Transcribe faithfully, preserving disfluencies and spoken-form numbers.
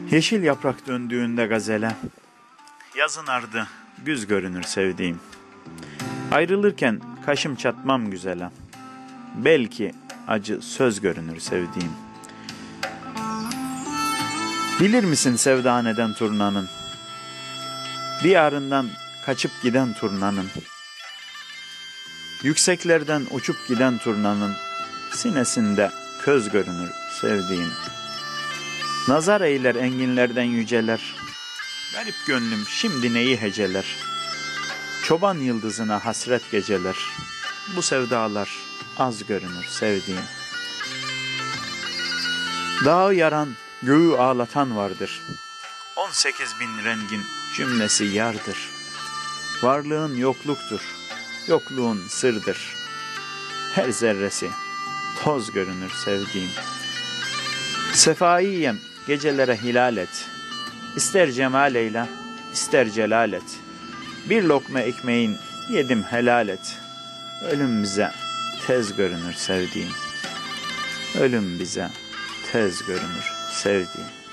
Yeşil yaprak döndüğünde gazele, yazın ardı güz görünür sevdiğim. Ayrılırken kaşım çatmam güzele, belki acı söz görünür sevdiğim. Bilir misin sevda neden turnanın, diyarından kaçıp giden turnanın, yükseklerden uçup giden turnanın sinesinde köz görünür sevdiğim. Nazar eyler enginlerden yüceler, garip gönlüm şimdi neyi heceler. Çoban yıldızına hasret geceler, bu sevdalar az görünür sevdiğim. Dağı yaran, göğü ağlatan vardır, on sekiz bin rengin cümlesi yardır. Varlığın yokluktur, yokluğun sırdır, her zerresi toz görünür sevdiğim. Sefaiyem gecelere hilal et, İster cemal eyle, ister celal et. Bir lokma ekmeğin yedim helal et. Ölüm bize tez görünür sevdiğim. Ölüm bize tez görünür sevdiğim.